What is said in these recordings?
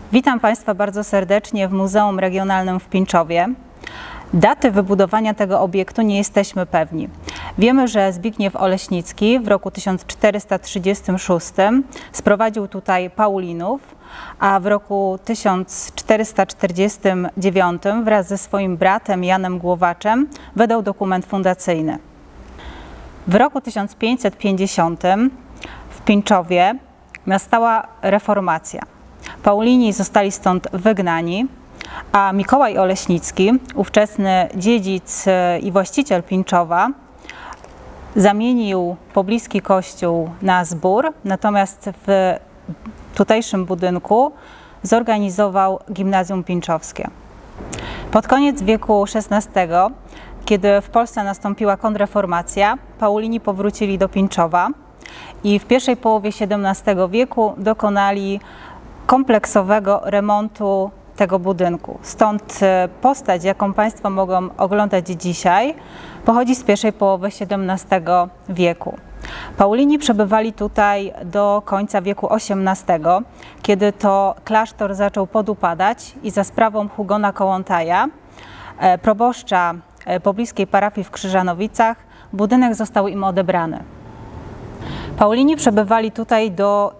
Witam Państwa bardzo serdecznie w Muzeum Regionalnym w Pińczowie. Daty wybudowania tego obiektu nie jesteśmy pewni. Wiemy, że Zbigniew Oleśnicki w roku 1436 sprowadził tutaj Paulinów, a w roku 1449 wraz ze swoim bratem Janem Głowaczem wydał dokument fundacyjny. W roku 1550 w Pińczowie nastała reformacja. Paulini zostali stąd wygnani, a Mikołaj Oleśnicki, ówczesny dziedzic i właściciel Pińczowa, zamienił pobliski kościół na zbór, natomiast w tutejszym budynku zorganizował gimnazjum pińczowskie. Pod koniec wieku XVI, kiedy w Polsce nastąpiła kontrreformacja, Paulini powrócili do Pińczowa i w pierwszej połowie XVII wieku dokonali kompleksowego remontu tego budynku. Stąd postać, jaką Państwo mogą oglądać dzisiaj, pochodzi z pierwszej połowy XVII wieku. Paulini przebywali tutaj do końca wieku XVIII, kiedy to klasztor zaczął podupadać i za sprawą Hugona Kołłątaja, proboszcza pobliskiej parafii w Krzyżanowicach, budynek został im odebrany. Paulini przebywali tutaj do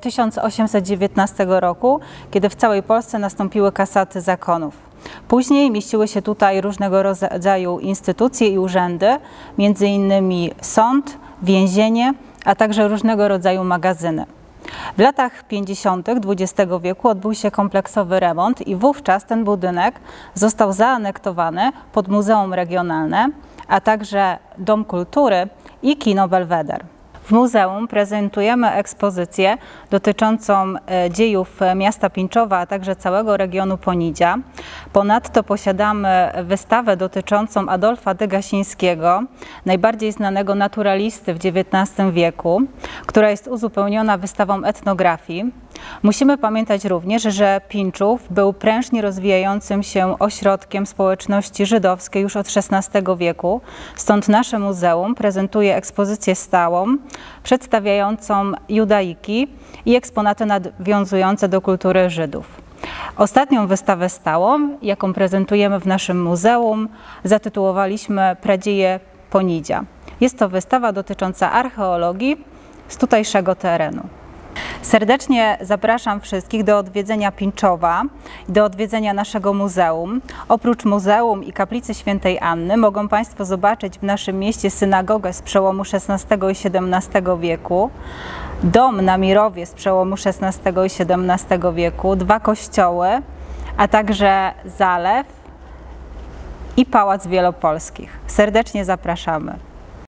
1819 roku, kiedy w całej Polsce nastąpiły kasaty zakonów. Później mieściły się tutaj różnego rodzaju instytucje i urzędy, między innymi sąd, więzienie, a także różnego rodzaju magazyny. W latach 50. XX wieku odbył się kompleksowy remont i wówczas ten budynek został zaanektowany pod Muzeum Regionalne, a także Dom Kultury i Kino Belweder. W muzeum prezentujemy ekspozycję dotyczącą dziejów miasta Pińczowa, a także całego regionu Ponidzia. Ponadto posiadamy wystawę dotyczącą Adolfa Degasińskiego, najbardziej znanego naturalisty w XIX wieku, która jest uzupełniona wystawą etnografii. Musimy pamiętać również, że Pińczów był prężnie rozwijającym się ośrodkiem społeczności żydowskiej już od XVI wieku, stąd nasze muzeum prezentuje ekspozycję stałą przedstawiającą judaiki i eksponaty nawiązujące do kultury Żydów. Ostatnią wystawę stałą, jaką prezentujemy w naszym muzeum, zatytułowaliśmy Pradzieje Ponidzia. Jest to wystawa dotycząca archeologii z tutejszego terenu. Serdecznie zapraszam wszystkich do odwiedzenia Pińczowa i do odwiedzenia naszego muzeum. Oprócz muzeum i kaplicy Świętej Anny mogą Państwo zobaczyć w naszym mieście synagogę z przełomu XVI i XVII wieku, dom na Mirowie z przełomu XVI i XVII wieku, dwa kościoły, a także zalew i Pałac Wielopolskich. Serdecznie zapraszamy.